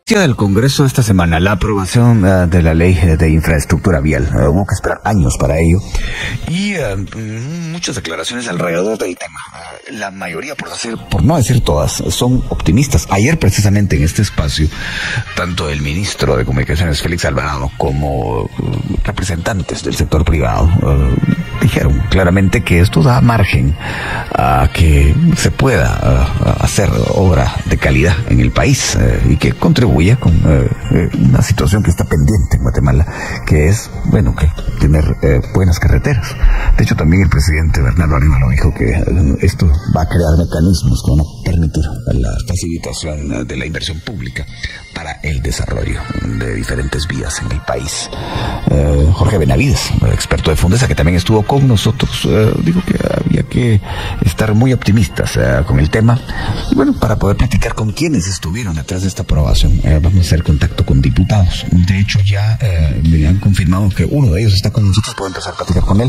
Del Congreso esta semana, la aprobación de la ley de infraestructura vial. Hubo que esperar años para ello y muchas declaraciones alrededor del tema. La mayoría, por no decir todas, son optimistas. Ayer precisamente en este espacio, tanto el ministro de Comunicaciones Félix Alvarado como representantes del sector privado dijeron claramente que esto da margen a que se pueda hacer obra de calidad en el país y que contribuya con una situación que está pendiente en Guatemala, que es, que tener buenas carreteras. De hecho, también el presidente Bernardo Arevalo dijo que esto va a crear mecanismos que van a permitir la facilitación de la inversión pública para el desarrollo de diferentes vías en el país. Jorge Benavides, experto de Fundesa, que también estuvo con nosotros, dijo que había que estar muy optimistas con el tema. Y para poder platicar con quienes estuvieron detrás de esta aprobación, vamos a hacer contacto con diputados. De hecho, ya me han confirmado que uno de ellos está con nosotros. Puedo empezar a platicar con él.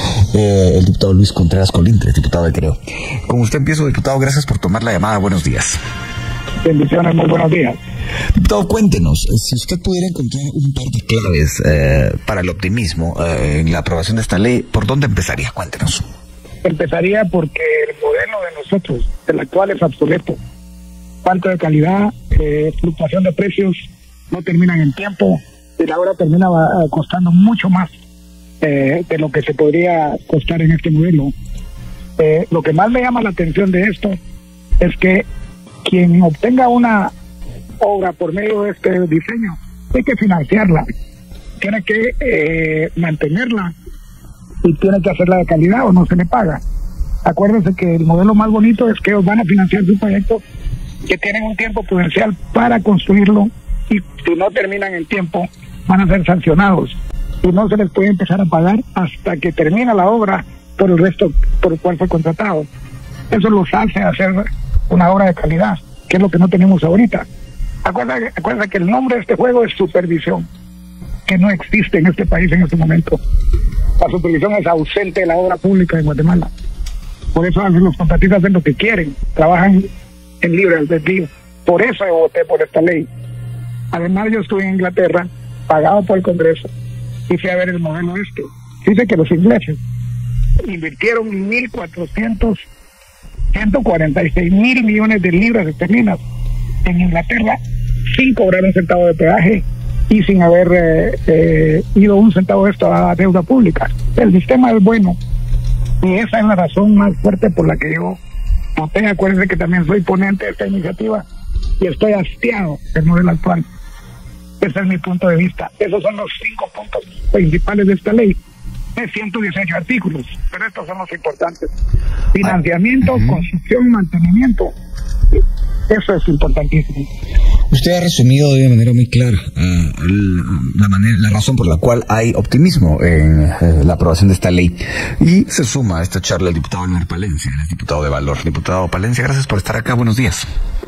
El diputado Luis Contreras Colindres, diputado de Creo. Con usted empiezo, diputado. Gracias por tomar la llamada. Buenos días. Bendiciones, muy buenos días. Diputado, cuéntenos, si usted pudiera encontrar un par de claves para el optimismo en la aprobación de esta ley, ¿por dónde empezaría? Cuéntenos. Empezaría porque el modelo de nosotros, el actual, es obsoleto. Falta de calidad, fluctuación de precios, no terminan en tiempo, y la hora termina costando mucho más de lo que se podría costar en este modelo. Lo que más me llama la atención de esto es que quien obtenga una obra por medio de este diseño, hay que financiarla, tiene que mantenerla y tiene que hacerla de calidad o no se le paga. Acuérdense que el modelo más bonito es que ellos van a financiar su proyecto, que tienen un tiempo prudencial para construirlo, y si no terminan en tiempo van a ser sancionados y no se les puede empezar a pagar hasta que termina la obra por el resto por el cual fue contratado. Eso los hace hacer una obra de calidad, que es lo que no tenemos ahorita. Acuérdate que el nombre de este juego es supervisión, que no existe en este país en este momento. La supervisión es ausente de la obra pública de Guatemala. Por eso los contratistas hacen lo que quieren, trabajan en libre albedrío. Por eso yo voté por esta ley. Además, yo estuve en Inglaterra, pagado por el Congreso, y fui a ver el modelo este. Dice que los ingleses invirtieron 146,000 millones de libras esterlinas en Inglaterra sin cobrar un centavo de peaje y sin haber ido un centavo de esto a deuda pública. El sistema es bueno y esa es la razón más fuerte por la que yo voté. Acuérdense que también soy ponente de esta iniciativa y estoy hastiado del modelo actual. Ese es mi punto de vista. Esos son los 5 puntos principales de esta ley. Es 118 artículos, pero estos son los importantes. Financiamiento, construcción y mantenimiento. Eso es importantísimo. Usted ha resumido de manera muy clara la razón por la cual hay optimismo en la aprobación de esta ley. Y se suma a esta charla el diputado Elmer Palencia, el diputado de Valor. Diputado Palencia, gracias por estar acá. Buenos días.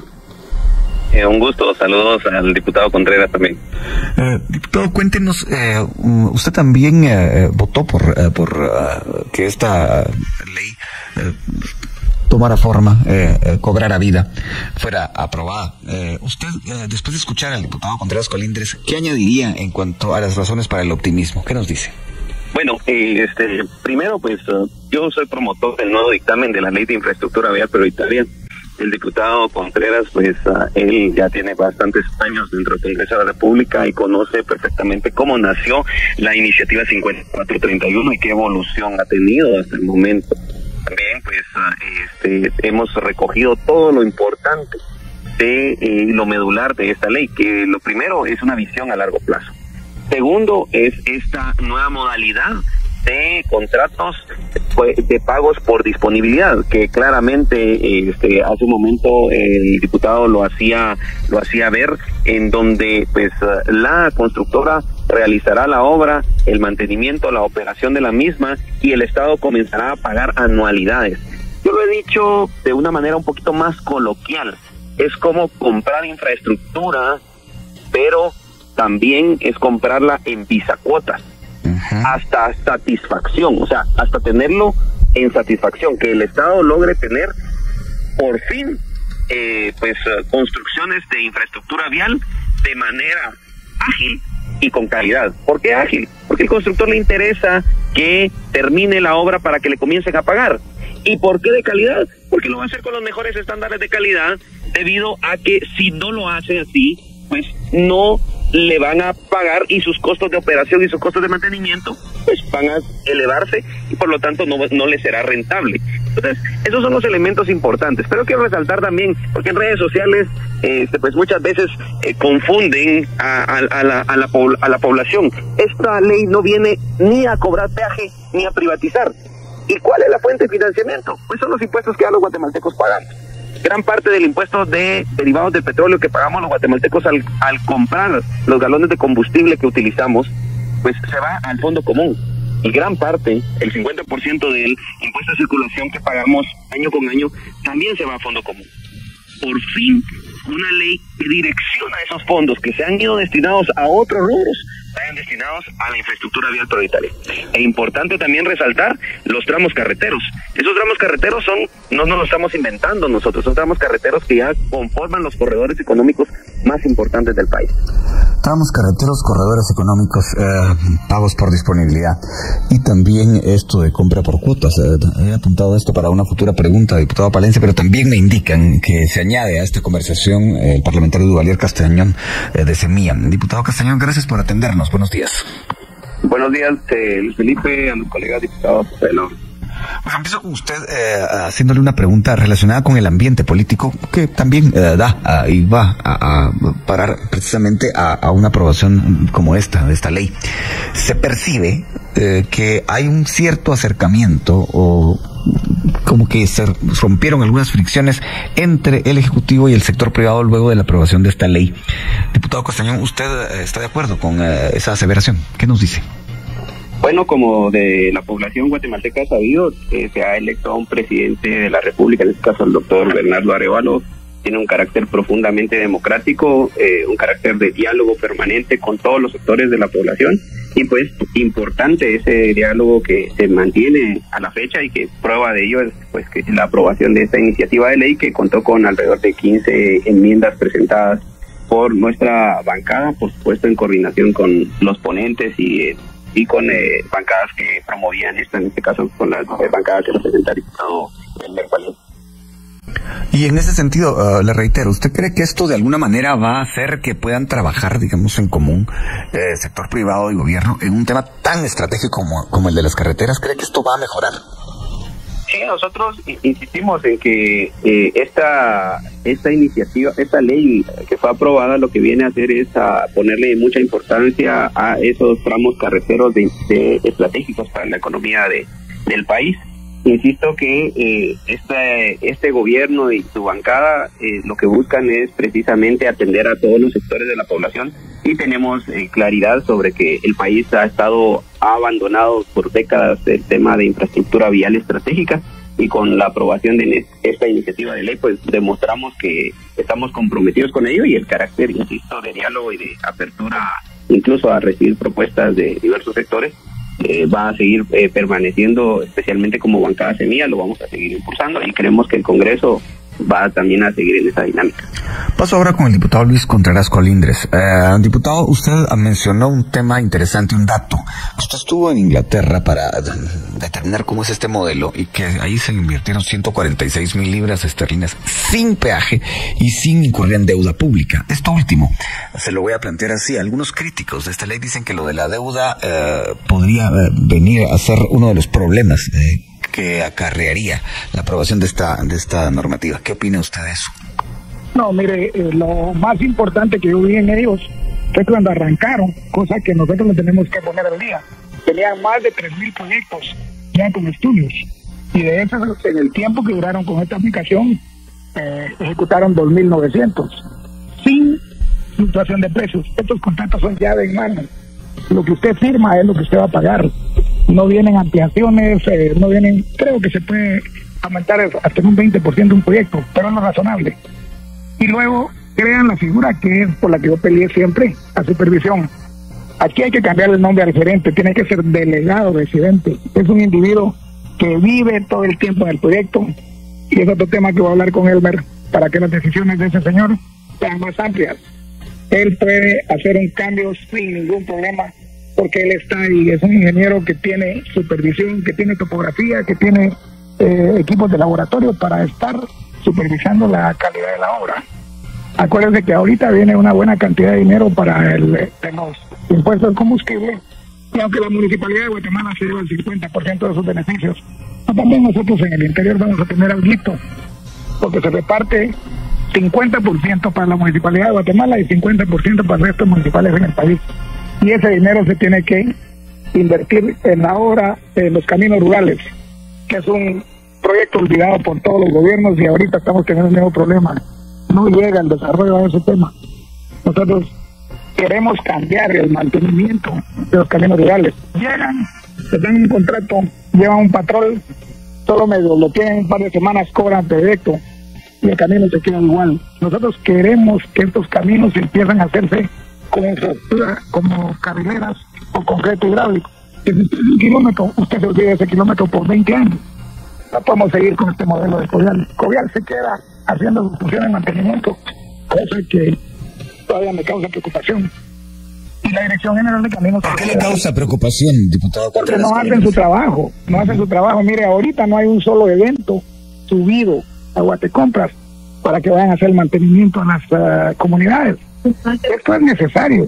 Un gusto, saludos al diputado Contreras también. Diputado, cuéntenos, usted también votó por que esta ley tomara forma, cobrara vida, fuera aprobada. Usted, después de escuchar al diputado Contreras Colindres, ¿qué añadiría en cuanto a las razones para el optimismo? ¿Qué nos dice? Bueno, primero, pues, yo soy promotor del nuevo dictamen de la Ley de Infraestructura Vial Prioritaria. El diputado Contreras, pues, él ya tiene bastantes años dentro del Congreso de la República y conoce perfectamente cómo nació la iniciativa 5431 y qué evolución ha tenido hasta el momento. También, pues, hemos recogido todo lo importante de lo medular de esta ley, que lo primero es una visión a largo plazo. Segundo, es esta nueva modalidad de contratos de pagos por disponibilidad, que claramente hace un momento el diputado lo hacía ver, en donde pues la constructora realizará la obra, el mantenimiento, la operación de la misma, y el Estado comenzará a pagar anualidades. Yo lo he dicho de una manera un poquito más coloquial, es como comprar infraestructura, pero también es comprarla en bisacuotas, hasta satisfacción, o sea, hasta tenerlo en satisfacción, que el Estado logre tener por fin construcciones de infraestructura vial de manera ágil y con calidad. ¿Por qué ágil? Porque al constructor le interesa que termine la obra para que le comiencen a pagar. ¿Y por qué de calidad? Porque lo va a hacer con los mejores estándares de calidad, debido a que si no lo hace así, pues no le van a pagar y sus costos de operación y sus costos de mantenimiento pues van a elevarse y por lo tanto no le será rentable. Entonces, esos son los elementos importantes. Pero quiero resaltar también, porque en redes sociales pues muchas veces confunden a la población. Esta ley no viene ni a cobrar peaje ni a privatizar. ¿Y cuál es la fuente de financiamiento? Pues son los impuestos que a los guatemaltecos pagamos. Gran parte del impuesto de derivados del petróleo que pagamos los guatemaltecos al comprar los galones de combustible que utilizamos, pues se va al fondo común. Y gran parte, el 50% del impuesto de circulación que pagamos año con año, también se va a fondo común. Por fin, una ley que direcciona esos fondos que se han ido destinados a otros rubros, vayan destinados a la infraestructura vial prioritaria. E importante también resaltar los tramos carreteros. Esos tramos carreteros no nos los estamos inventando nosotros, son tramos carreteros que ya conforman los corredores económicos más importantes del país. Tramos carreteros, corredores económicos, pagos por disponibilidad y también esto de compra por cuotas. He apuntado esto para una futura pregunta, diputado Palencia, pero también me indican que se añade a esta conversación el parlamentario Duvalier Castañón de Semilla. Diputado Castañón, gracias por atendernos. Buenos días. Buenos días, Luis Felipe, a los colegas diputados. Pues empiezo con usted haciéndole una pregunta relacionada con el ambiente político que también y va a parar precisamente a una aprobación como esta, de esta ley. Se percibe que hay un cierto acercamiento o como que se rompieron algunas fricciones entre el Ejecutivo y el sector privado luego de la aprobación de esta ley. Diputado Castañón, ¿usted está de acuerdo con esa aseveración? ¿Qué nos dice? Bueno, como de la población guatemalteca ha sabido, se ha electo a un presidente de la República, en este caso el doctor Bernardo Arévalo. Tiene un carácter profundamente democrático, un carácter de diálogo permanente con todos los sectores de la población, y pues importante ese diálogo que se mantiene a la fecha, y que prueba de ello es pues que la aprobación de esta iniciativa de ley, que contó con alrededor de 15 enmiendas presentadas por nuestra bancada, por supuesto en coordinación con los ponentes y con bancadas que promovían esto, en este caso con las bancadas que representa el diputado Elmer Palencia. Y en ese sentido, le reitero, ¿usted cree que esto de alguna manera va a hacer que puedan trabajar, digamos, en común, sector privado y gobierno, en un tema tan estratégico como el de las carreteras? ¿Cree que esto va a mejorar? Sí, nosotros insistimos en que esta iniciativa, esta ley que fue aprobada, lo que viene a hacer es a ponerle mucha importancia a esos tramos carreteros de estratégicos para la economía del país. Insisto que este gobierno y su bancada lo que buscan es precisamente atender a todos los sectores de la población, y tenemos claridad sobre que el país ha abandonado por décadas el tema de infraestructura vial estratégica, y con la aprobación de esta iniciativa de ley pues demostramos que estamos comprometidos con ello, y el carácter, insisto, de diálogo y de apertura incluso a recibir propuestas de diversos sectores va a seguir permaneciendo, especialmente como bancada Semilla, lo vamos a seguir impulsando, y creemos que el Congreso va también a seguir en esa dinámica. Paso ahora con el diputado Luis Contreras Colindres. Diputado, usted mencionó un tema interesante, un dato. Usted estuvo en Inglaterra para determinar cómo es este modelo, y que ahí se invirtieron 146,000 libras esterlinas sin peaje y sin incurrir en deuda pública. Esto último, se lo voy a plantear así. Algunos críticos de esta ley dicen que lo de la deuda podría venir a ser uno de los problemas que acarrearía la aprobación de esta normativa. ¿Qué opina usted de eso? No, mire, lo más importante que yo vi en ellos fue cuando arrancaron, cosa que nosotros le tenemos que poner al día. Tenían más de 3,000 proyectos ya con estudios, y de esos, en el tiempo que duraron con esta aplicación, ejecutaron 2,900 sin fluctuación de precios. Estos contratos son llave en mano. Lo que usted firma es lo que usted va a pagar. No vienen ampliaciones, no vienen, creo que se puede aumentar hasta un 20% un proyecto, pero es lo razonable. Y luego crean la figura que es por la que yo peleé siempre, la supervisión. Aquí hay que cambiar el nombre al gerente, tiene que ser delegado residente. Es un individuo que vive todo el tiempo en el proyecto, y es otro tema que voy a hablar con Elmer para que las decisiones de ese señor sean más amplias. él puede hacer un cambio sin ningún problema, porque él está ahí, es un ingeniero que tiene supervisión, que tiene topografía, que tiene equipos de laboratorio para estar supervisando la calidad de la obra. Acuérdense que ahorita viene una buena cantidad de dinero para los impuestos del combustible, y aunque la Municipalidad de Guatemala se lleva el 50% de sus beneficios, también nosotros en el interior vamos a tener algo, porque se reparte 50% para la Municipalidad de Guatemala y 50% para el resto de municipales en el país. Y ese dinero se tiene que invertir en la obra, en los caminos rurales, que es un proyecto olvidado por todos los gobiernos, y ahorita estamos teniendo un nuevo problema. No llega el desarrollo a ese tema. Nosotros queremos cambiar el mantenimiento de los caminos rurales. Llegan, se dan un contrato, llevan un patrón, solo medio lo tienen un par de semanas, cobran directo y el camino se queda igual. Nosotros queremos que estos caminos empiecen a hacerse con infraestructura, como carrileras o concreto hidráulico. Que si usted es un kilómetro, usted se olvida de ese kilómetro por 20 años. No podemos seguir con este modelo de Covial. Covial se queda haciendo sus funciones de mantenimiento, cosa que todavía me causa preocupación. Y la Dirección General de Caminos... ¿Por qué le causa preocupación, diputado? Porque no hacen su trabajo, no hacen su trabajo. Mire, ahorita no hay un solo evento subido a Guatecompras para que vayan a hacer el mantenimiento a las comunidades. Esto es necesario.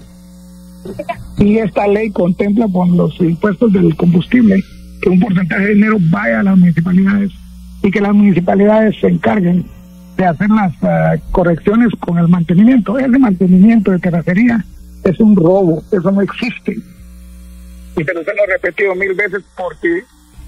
Y esta ley contempla con los impuestos del combustible que un porcentaje de dinero vaya a las municipalidades y que las municipalidades se encarguen de hacer las correcciones con el mantenimiento. Ese mantenimiento de terracería es un robo, eso no existe. Y se los hemos repetido 1000 veces porque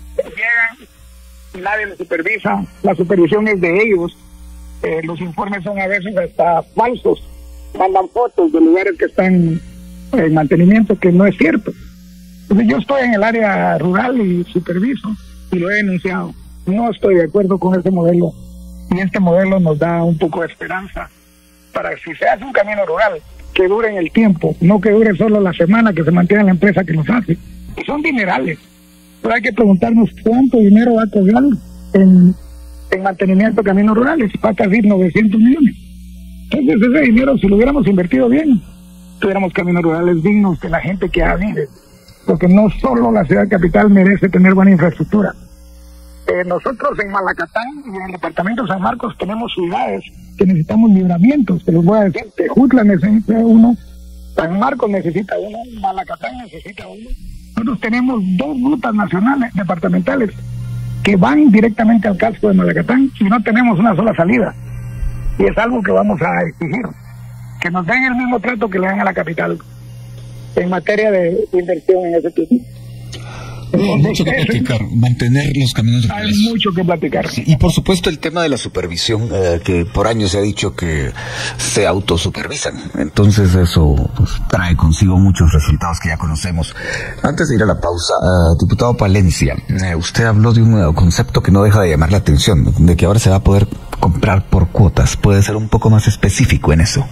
llegan, nadie les supervisa, la supervisión es de ellos. Los informes son a veces hasta falsos, mandan fotos de lugares que están en mantenimiento que no es cierto. Entonces yo estoy en el área rural y superviso y lo he denunciado. No estoy de acuerdo con ese modelo, y este modelo nos da un poco de esperanza para que si se hace un camino rural que dure en el tiempo, no que dure solo la semana que se mantiene la empresa que los hace. Y son dinerales, pero hay que preguntarnos cuánto dinero va a cobrar en mantenimiento de caminos rurales. Va a casi 900 millones. Entonces ese dinero, si lo hubiéramos invertido bien, tuviéramos caminos rurales dignos de la gente que vive, porque no solo la ciudad capital merece tener buena infraestructura. Nosotros en Malacatán y en el departamento de San Marcos tenemos ciudades que necesitamos libramientos, te los voy a decir. Tejutla necesita uno, San Marcos necesita uno, Malacatán necesita uno. Nosotros tenemos 2 rutas nacionales, departamentales, que van directamente al casco de Malacatán y no tenemos una sola salida. Y es algo que vamos a exigir, que nos den el mismo trato que le dan a la capital en materia de inversión en ese tipo. Hay mucho que platicar, mantener los caminos de Hay mucho que platicar. Sí, y por supuesto el tema de la supervisión, que por años se ha dicho que se autosupervisan. Entonces eso pues, trae consigo muchos resultados que ya conocemos. Antes de ir a la pausa, diputado Palencia, usted habló de un concepto que no deja de llamar la atención, de que ahora se va a poder comprar por cuotas. ¿Puede ser un poco más específico en eso?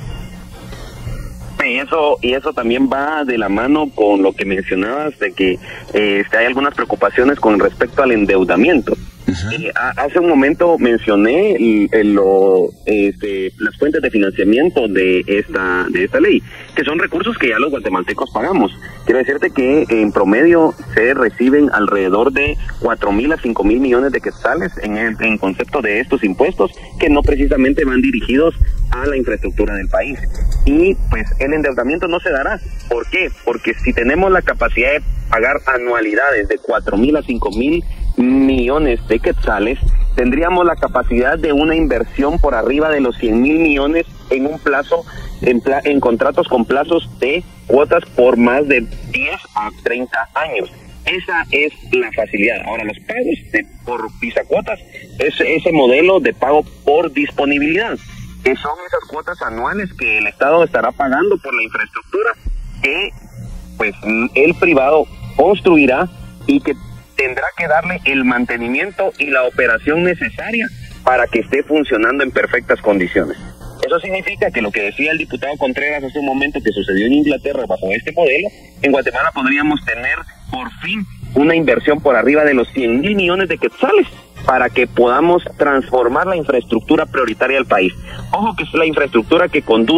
Y eso también va de la mano con lo que mencionabas de que hay algunas preocupaciones con respecto al endeudamiento. Hace un momento mencioné las fuentes de financiamiento de esta ley, que son recursos que ya los guatemaltecos pagamos. Quiero decirte que en promedio se reciben alrededor de 4.000 a 5.000 millones de quetzales en concepto de estos impuestos, que no precisamente van dirigidos a la infraestructura del país. Y pues el endeudamiento no se dará. ¿Por qué? Porque si tenemos la capacidad de pagar anualidades de 4.000 a 5.000 millones de quetzales, tendríamos la capacidad de una inversión por arriba de los 100.000 millones en un plazo, en contratos con plazos de cuotas por más de 10 a 30 años. Esa es la facilidad. Ahora, los pagos por pisacuotas es ese modelo de pago por disponibilidad, que son esas cuotas anuales que el Estado estará pagando por la infraestructura que pues el privado construirá y que tendrá que darle el mantenimiento y la operación necesaria para que esté funcionando en perfectas condiciones. Eso significa que lo que decía el diputado Contreras hace un momento que sucedió en Inglaterra bajo este modelo, en Guatemala podríamos tener por fin una inversión por arriba de los 100.000 millones de quetzales para que podamos transformar la infraestructura prioritaria del país. Ojo que es la infraestructura que conduce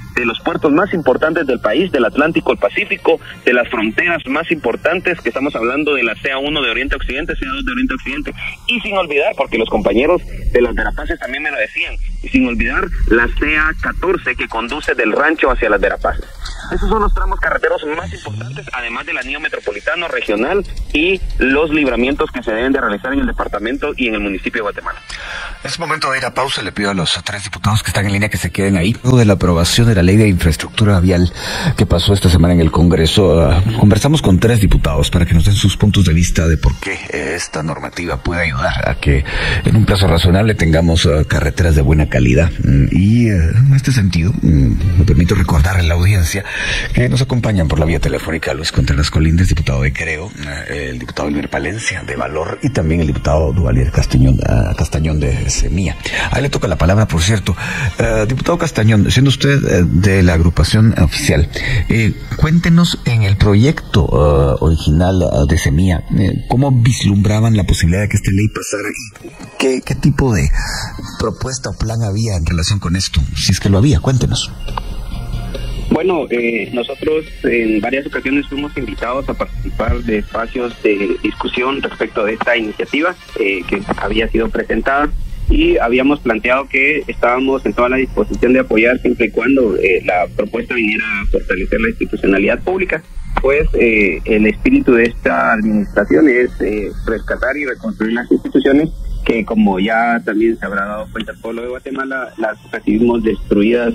de los puertos más importantes del país, del Atlántico, el Pacífico, de las fronteras más importantes, que estamos hablando de la CA1 de Oriente a Occidente, CA2 de Oriente a Occidente, y sin olvidar, porque los compañeros de las Verapaces también me lo decían, y sin olvidar la CA14 que conduce del rancho hacia las Verapaces. Esos son los tramos carreteros más importantes, además del anillo metropolitano, regional y los libramientos que se deben de realizar en el departamento y en el municipio de Guatemala. Es momento de ir a pausa. Le pido a los 3 diputados que están en línea que se queden ahí. Luego de la aprobación de la ley de infraestructura vial que pasó esta semana en el Congreso, conversamos con 3 diputados para que nos den sus puntos de vista de por qué esta normativa puede ayudar a que en un plazo razonable tengamos carreteras de buena calidad. Y en este sentido, me permito recordar a la audiencia que nos acompañan por la vía telefónica Luis Contreras Colindres, diputado de Creo, el diputado Elmer Palencia de Valor y también el diputado Duvalier Castañón de Semilla. Ahí le toca la palabra, por cierto. Diputado Castañón, siendo usted de la agrupación oficial, cuéntenos en el proyecto original de Semilla, ¿cómo vislumbraban la posibilidad de que esta ley pasara? ¿Qué tipo de propuesta o plan había en relación con esto? Si es que lo había, cuéntenos. Bueno, nosotros en varias ocasiones fuimos invitados a participar de espacios de discusión respecto de esta iniciativa que había sido presentada, y habíamos planteado que estábamos en toda la disposición de apoyar siempre y cuando la propuesta viniera a fortalecer la institucionalidad pública. Pues el espíritu de esta administración es rescatar y reconstruir las instituciones que, como ya también se habrá dado cuenta el pueblo de Guatemala, las recibimos destruidas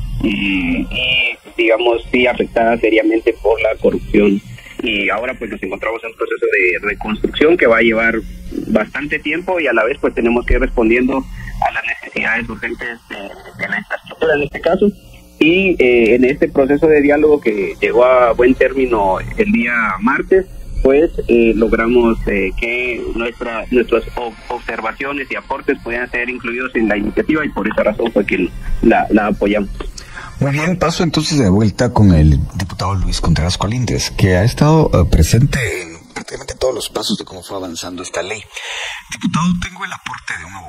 y digamos sí afectada seriamente por la corrupción, y ahora pues nos encontramos en un proceso de reconstrucción que va a llevar bastante tiempo, y a la vez pues tenemos que ir respondiendo a las necesidades urgentes de la infraestructura en este caso, y en este proceso de diálogo que llegó a buen término el día martes, pues logramos que nuestras observaciones y aportes puedan ser incluidos en la iniciativa, y por esa razón fue que la apoyamos. Muy bien, paso entonces de vuelta con el diputado Luis Contreras Colindres, que ha estado presente en prácticamente todos los pasos de cómo fue avanzando esta ley. Diputado, tengo el aporte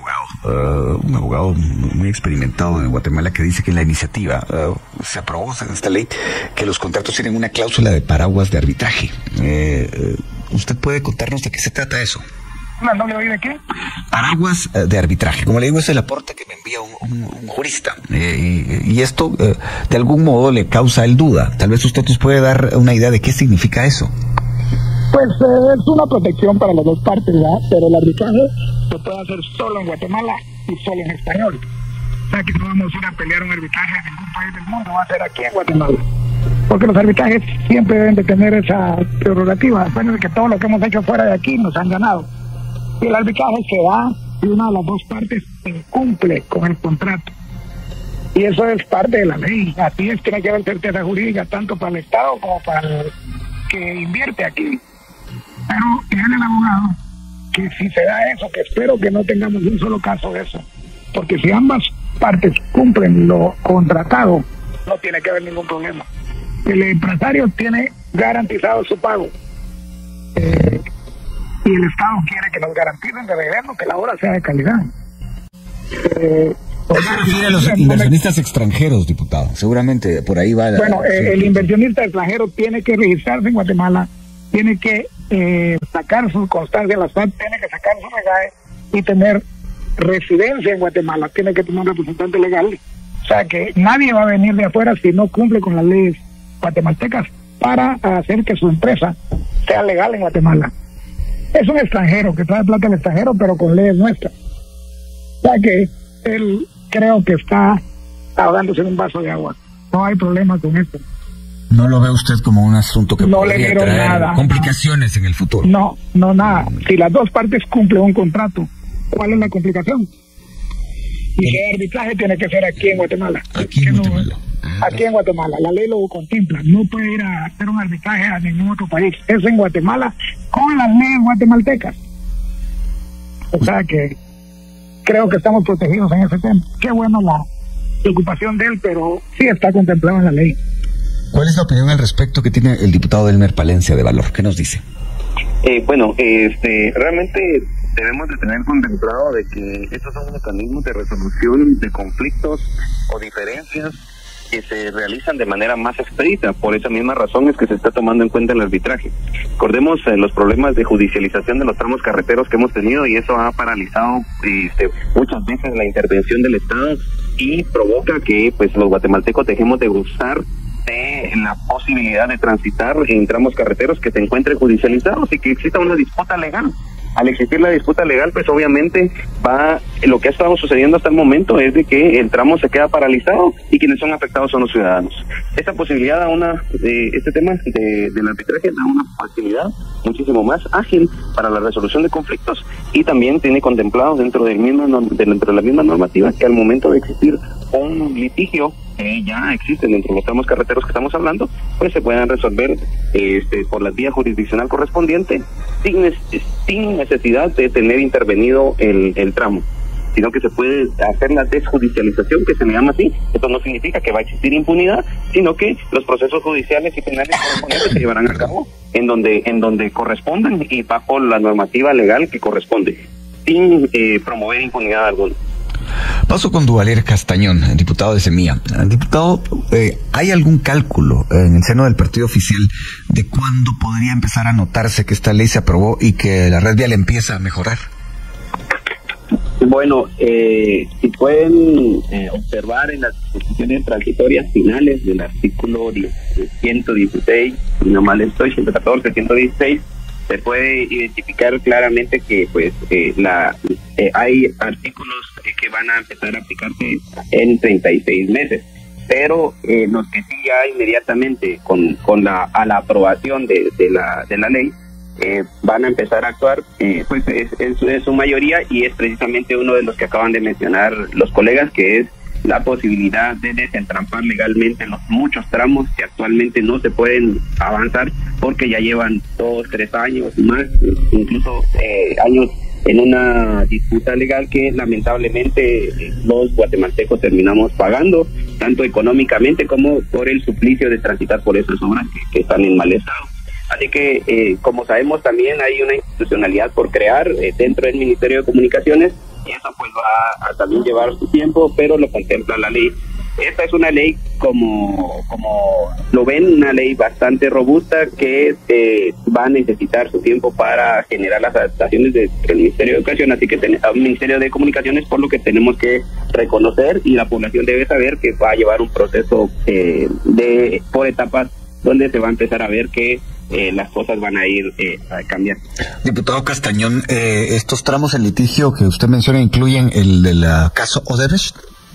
de un abogado muy experimentado en Guatemala, que dice que en la iniciativa se aprobó en esta ley que los contratos tienen una cláusula de paraguas de arbitraje. ¿Usted puede contarnos de qué se trata eso? ¿No le oí de qué? Paraguas de arbitraje. Como le digo, es el aporte que me envía un jurista. Y esto, de algún modo, le causa el duda. Tal vez usted nos puede dar una idea de qué significa eso. Pues es una protección para las dos partes, ¿verdad? Pero el arbitraje se puede hacer solo en Guatemala y solo en español. O sea que no vamos a ir a pelear un arbitraje en ningún país del mundo, va a ser aquí en Guatemala. Porque los arbitrajes siempre deben de tener esa prerrogativa. Después de que todo lo que hemos hecho fuera de aquí nos han ganado. Y el arbitraje se da si una de las dos partes incumple con el contrato. Y eso es parte de la ley. Así es, tiene que haber certeza jurídica tanto para el Estado como para el que invierte aquí. Pero dígale al abogado que si se da eso, que espero que no tengamos un solo caso de eso, porque si ambas partes cumplen lo contratado, no tiene que haber ningún problema. El empresario tiene garantizado su pago. Y el Estado quiere que nos garanticen de gobierno que la obra sea de calidad. Se refiere a los inversionistas extranjeros, diputado. Seguramente por ahí va. Bueno, el inversionista extranjero tiene que registrarse en Guatemala, tiene que sacar su constancia en la SAT, tiene que sacar su regae y tener residencia en Guatemala, tiene que tener un representante legal. O sea que nadie va a venir de afuera si no cumple con las leyes guatemaltecas para hacer que su empresa sea legal en Guatemala. Es un extranjero que trae plata al extranjero, pero con leyes nuestras. O sea que él creo que está ahogándose en un vaso de agua. No hay problema con esto. ¿No lo ve usted como un asunto que no podría traer complicaciones en el futuro? No, nada. Si las dos partes cumplen un contrato, ¿cuál es la complicación? Y el arbitraje tiene que ser aquí en Guatemala. Aquí en Guatemala. Aquí en Guatemala, la ley lo contempla, no puede ir a hacer un arbitraje a ningún otro país, es en Guatemala con las leyes guatemaltecas. O sea que creo que estamos protegidos en ese tema. Qué bueno la preocupación de él, pero sí está contemplado en la ley. ¿Cuál es la opinión al respecto que tiene el diputado Elmer Palencia de Valor? ¿Qué nos dice? Realmente debemos de tener contemplado de que estos son mecanismos de resolución de conflictos o diferencias que se realizan de manera más expedita. Por esa misma razón es que se está tomando en cuenta el arbitraje. Recordemos los problemas de judicialización de los tramos carreteros que hemos tenido, y eso ha paralizado muchas veces la intervención del Estado y provoca que pues los guatemaltecos dejemos de gozar de la posibilidad de transitar en tramos carreteros que se encuentren judicializados y que exista una disputa legal. Al existir la disputa legal, pues obviamente lo que ha estado sucediendo hasta el momento es de que el tramo se queda paralizado y quienes son afectados son los ciudadanos. Esta posibilidad este tema del arbitraje da una facilidad muchísimo más ágil para la resolución de conflictos, y también tiene contemplado dentro de la misma normativa que al momento de existir un litigio que ya existen dentro de los tramos carreteros que estamos hablando, pues se puedan resolver por la vía jurisdiccional correspondiente sin necesidad de tener intervenido el tramo, sino que se puede hacer la desjudicialización, que se le llama así. Esto no significa que va a existir impunidad, sino que los procesos judiciales y penales correspondientes se llevarán a cabo en donde correspondan y bajo la normativa legal que corresponde, sin promover impunidad alguna. Paso con Duvalier Castañón, diputado de Semilla. Diputado, ¿hay algún cálculo en el seno del partido oficial de cuándo podría empezar a notarse que esta ley se aprobó y que la red vial empieza a mejorar? Bueno, si pueden observar en las disposiciones transitorias finales del artículo 116, si no mal estoy, 114, 116, se puede identificar claramente que pues hay artículos que van a empezar a aplicarse en 36 meses, pero los que sí ya inmediatamente a la aprobación de la ley van a empezar a actuar, pues es su mayoría, y es precisamente uno de los que acaban de mencionar los colegas, que es la posibilidad de desentrampar legalmente los muchos tramos que actualmente no se pueden avanzar porque ya llevan 2, 3 años más, incluso años en una disputa legal que lamentablemente los guatemaltecos terminamos pagando, tanto económicamente como por el suplicio de transitar por esas obras que están en mal estado. Así que, como sabemos, también hay una institucionalidad por crear dentro del Ministerio de Comunicaciones, y eso pues va a también llevar su tiempo, pero lo contempla la ley. Esta es una ley, como lo ven, una ley bastante robusta que va a necesitar su tiempo para generar las adaptaciones del Ministerio de Educación, así que el Ministerio de Comunicaciones, por lo que tenemos que reconocer, y la población debe saber que va a llevar un proceso por etapas, donde se va a empezar a ver que las cosas van a ir a cambiar. Diputado Castañón, estos tramos en litigio que usted menciona incluyen el del caso Odebrecht.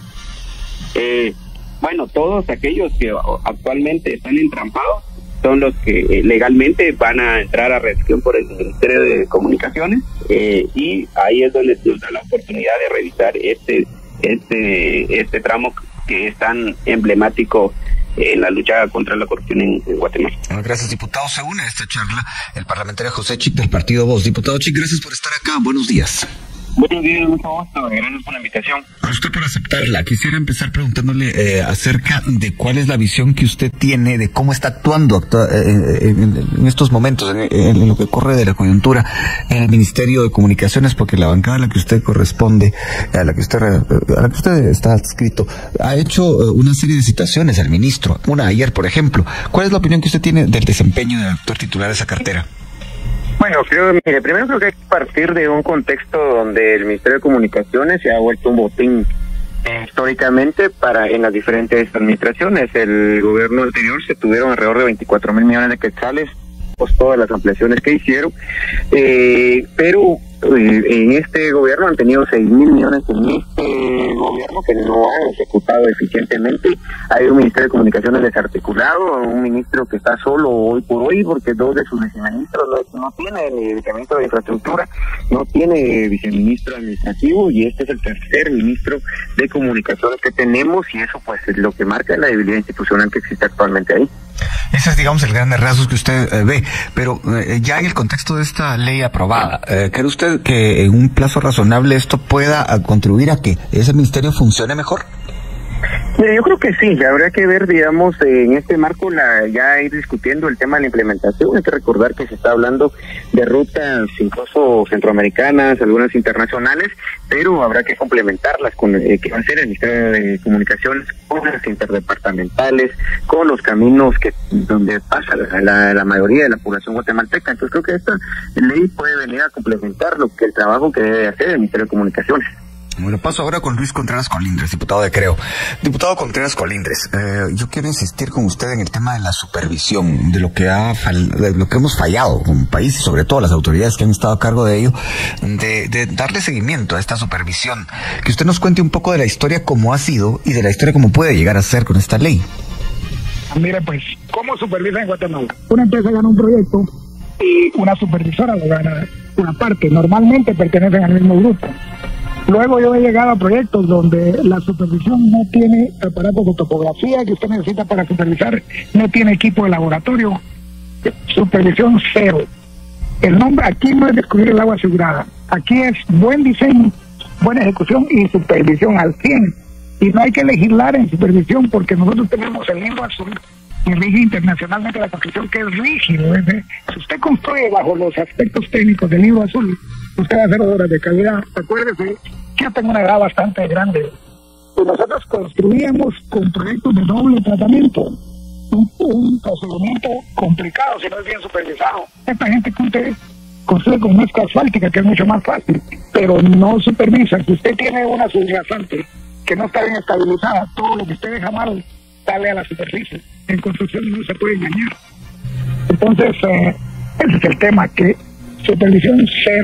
Bueno, todos aquellos que actualmente están entrampados son los que legalmente van a entrar a revisión por el Ministerio de Comunicaciones, y ahí es donde nos da la oportunidad de revisar este tramo que es tan emblemático en la lucha contra la corrupción en Guatemala. Bueno, gracias, diputado. Se une a esta charla el parlamentario José Chik del partido Voz. Diputado Chik, gracias por estar acá. Buenos días. Buenos días, mucho gusto. Gracias por la invitación. A usted por aceptarla. Quisiera empezar preguntándole acerca de cuál es la visión que usted tiene de cómo está actuando en estos momentos, en lo que corre de la coyuntura, en el Ministerio de Comunicaciones, porque la bancada a la que usted corresponde, a la que usted está adscrito, ha hecho una serie de citaciones al ministro. Una ayer, por ejemplo. ¿Cuál es la opinión que usted tiene del desempeño del actor titular de esa cartera? Bueno, primero creo que hay que partir de un contexto donde el Ministerio de Comunicaciones se ha vuelto un botín históricamente en las diferentes administraciones. El gobierno anterior se tuvieron alrededor de 24,000 millones de quetzales, pues todas las ampliaciones que hicieron, pero en este gobierno han tenido 6,000 millones en este gobierno que no han ejecutado eficientemente. Hay un Ministerio de Comunicaciones desarticulado, un ministro que está solo hoy por hoy porque 2 de sus viceministros no tiene dedicamiento de infraestructura, no tiene viceministro administrativo, y este es el tercer ministro de Comunicaciones que tenemos, y eso pues es lo que marca la debilidad institucional que existe actualmente ahí. Ese es, digamos, el gran rasgo que usted ve, pero ya en el contexto de esta ley aprobada, ¿cree usted que en un plazo razonable esto pueda contribuir a que ese ministerio funcione mejor? Yo creo que sí, habría que ver, digamos, en este marco ya ir discutiendo el tema de la implementación. Hay que recordar que se está hablando de rutas incluso centroamericanas, algunas internacionales, pero habrá que complementarlas con que va a ser el Ministerio de Comunicaciones, con las interdepartamentales, con los caminos donde pasa la mayoría de la población guatemalteca. Entonces creo que esta ley puede venir a complementar el trabajo que debe hacer el Ministerio de Comunicaciones. Bueno, paso ahora con Luis Contreras Colindres, diputado de Creo. Diputado Contreras Colindres, yo quiero insistir con usted en el tema de la supervisión, de lo que hemos fallado como país y sobre todo las autoridades que han estado a cargo de ello, de darle seguimiento a esta supervisión. Que usted nos cuente un poco de la historia como ha sido y de la historia como puede llegar a ser con esta ley. Mire, pues, ¿cómo supervisa en Guatemala? Una empresa gana un proyecto y una supervisora lo gana una parte. Normalmente pertenecen al mismo grupo. Luego yo he llegado a proyectos donde la supervisión no tiene aparatos de topografía que usted necesita para supervisar, no tiene equipo de laboratorio, supervisión cero. El nombre aquí no es descubrir el agua asegurada, aquí es buen diseño, buena ejecución y supervisión al 100. Y no hay que legislar en supervisión porque nosotros tenemos el libro azul que rige internacionalmente la construcción, que es rígido. Si usted construye bajo los aspectos técnicos del libro azul, usted va a hacer obras de calidad. Acuérdese que yo tengo una edad bastante grande y nosotros construíamos con proyectos de doble tratamiento, un procedimiento complicado si no es bien supervisado. Esta gente construye con mezcla asfáltica, que es mucho más fácil, pero no supervisa. Si usted tiene una subrasante que no está bien estabilizada, todo lo que usted deja mal sale a la superficie. En construcción no se puede engañar. Entonces, ese es el tema, que supervisión cero.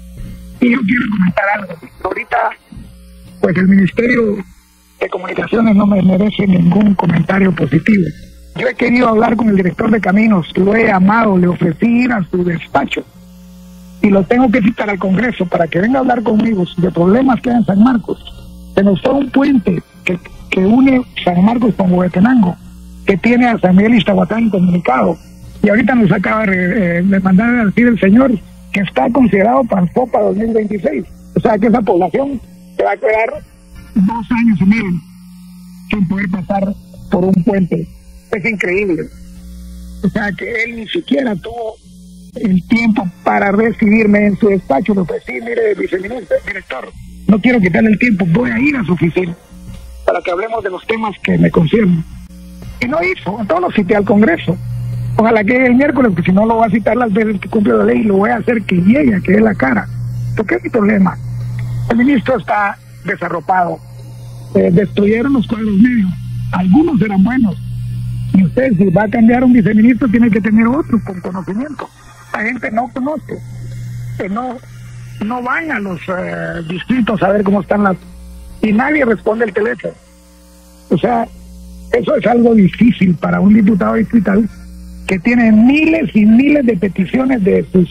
Y yo quiero comentar algo. Ahorita, pues el Ministerio de Comunicaciones no me merece ningún comentario positivo. Yo he querido hablar con el director de Caminos, lo he llamado, le ofrecí ir a su despacho y lo tengo que citar al Congreso para que venga a hablar conmigo de problemas que hay en San Marcos. Se nos fue un puente que une San Marcos con Huehuetenango, que tiene a San Miguel Iztahuatán comunicado, y ahorita nos acaba de mandar a decir el señor que está considerado para FOPA 2026, o sea que esa población se va a quedar 2 años y medio sin poder pasar por un puente. Es increíble. O sea que él ni siquiera tuvo el tiempo para recibirme en su despacho. Le ofrecí, mire, viceministro, director, no quiero quitarle el tiempo, voy a ir a su oficina para que hablemos de los temas que me conciernen. Y no hizo, entonces lo cité al Congreso. Ojalá que el miércoles, porque si no lo voy a citar las veces que cumple la ley, lo voy a hacer que llegue, que dé la cara. Porque es mi problema. El ministro está desarropado. Destruyeron los cuadros medios. Algunos eran buenos. Y usted, si va a cambiar un viceministro, tiene que tener otro con conocimiento. La gente no conoce. Que no van a los distritos a ver cómo están las... Y nadie responde el teléfono. O sea, eso es algo difícil para un diputado distrital que tiene miles y miles de peticiones de sus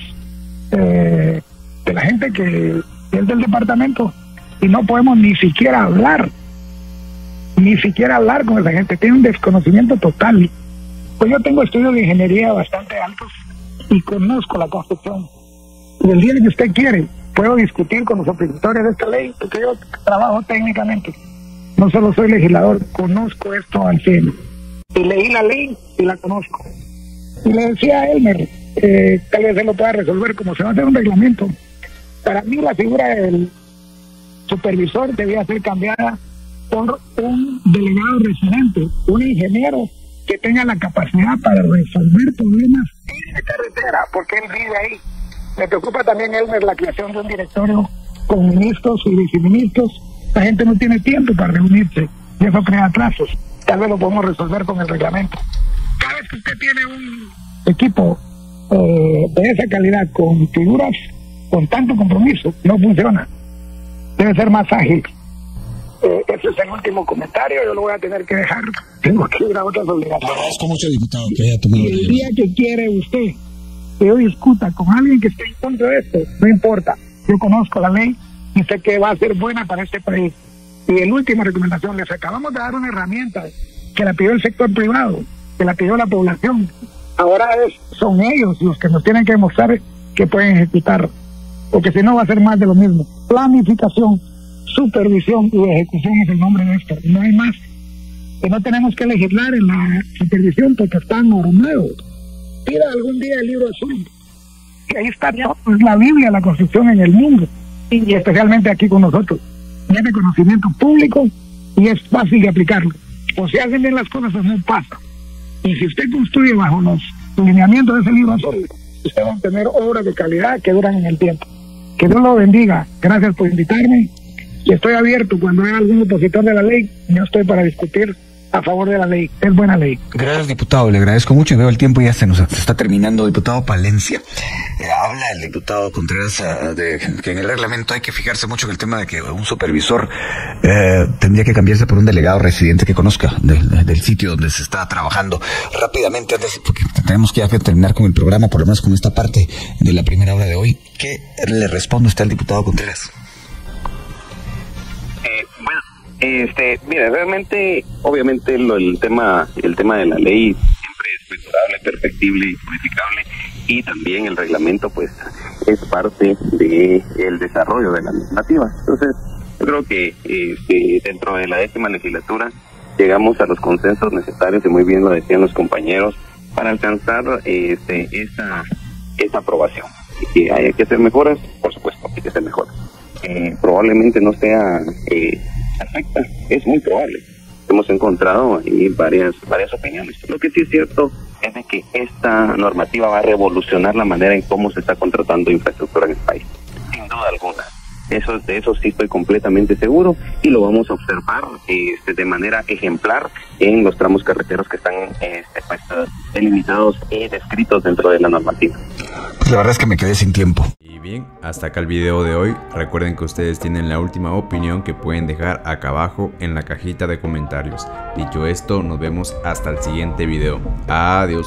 de la gente que es del departamento, y no podemos ni siquiera hablar con esa gente. Tiene un desconocimiento total. Pues yo tengo estudios de ingeniería bastante altos y conozco la construcción, y el día que usted quiere puedo discutir con los opositores de esta ley, porque yo trabajo técnicamente, no solo soy legislador, conozco esto al 100, y leí la ley y la conozco. Y le decía a Elmer, tal vez él lo pueda resolver, como se va a hacer un reglamento. Para mí la figura del supervisor debía ser cambiada por un delegado residente, un ingeniero que tenga la capacidad para resolver problemas en la carretera, porque él vive ahí. Me preocupa también, Elmer, la creación de un directorio con ministros y viceministros. La gente no tiene tiempo para reunirse y eso crea atrasos. Tal vez lo podemos resolver con el reglamento. Cada vez que usted tiene un equipo de esa calidad, con figuras con tanto compromiso, no funciona. Debe ser más ágil. Ese es el último comentario, yo lo voy a tener que dejar. Tengo que ir a otras obligaciones. Agradezco mucho, diputado, que haya tomado. Y el día que quiere usted que yo discuta con alguien que esté en contra de esto, no importa. Yo conozco la ley y sé que va a ser buena para este país. Y en última recomendación, les acabamos de dar una herramienta que la pidió el sector privado, que la pidió la población. Ahora son ellos los que nos tienen que demostrar que pueden ejecutar, porque si no va a ser más de lo mismo. Planificación, supervisión y ejecución es el nombre de esto, no hay más. que no tenemos que legislar en la supervisión porque están normados. Pida algún día el libro azul, que ahí está todo, es la Biblia, la Constitución en el mundo, y especialmente aquí con nosotros. Tiene conocimiento público y es fácil de aplicarlo. O se hacen bien las cosas o no pasa. Y si usted construye bajo los lineamientos de ese libro azul, usted va a tener obras de calidad que duran en el tiempo. Que Dios lo bendiga. Gracias por invitarme. Y estoy abierto cuando haya algún opositor de la ley. Yo estoy para discutir a favor de la ley. Es buena ley. Gracias, diputado. Le agradezco mucho y veo el tiempo ya se está terminando. Diputado Palencia, habla el diputado Contreras de que en el reglamento hay que fijarse mucho en el tema de que un supervisor tendría que cambiarse por un delegado residente que conozca del sitio donde se está trabajando. Rápidamente, antes, porque tenemos que ya terminar con el programa, por lo menos con esta parte de la primera hora de hoy. ¿Qué le responde usted al diputado Contreras? Mira, realmente, obviamente el tema de la ley siempre es mejorable, perfectible y modificable, y también el reglamento pues es parte de el desarrollo de la normativa. Entonces, yo creo que dentro de la 10ª legislatura llegamos a los consensos necesarios, y muy bien lo decían los compañeros, para alcanzar esa aprobación. Y que haya que hacer mejoras, por supuesto, hay que hacer mejoras. Probablemente no sea perfecta, es muy probable. Hemos encontrado ahí varias opiniones. Lo que sí es cierto es de que esta normativa va a revolucionar la manera en cómo se está contratando infraestructura en el país, sin duda alguna. De eso sí estoy completamente seguro, y lo vamos a observar de manera ejemplar en los tramos carreteros que están delimitados y descritos dentro de la normativa. Pues la verdad es que me quedé sin tiempo. Y bien, hasta acá el video de hoy. Recuerden que ustedes tienen la última opinión que pueden dejar acá abajo en la cajita de comentarios. Dicho esto, nos vemos hasta el siguiente video. Adiós.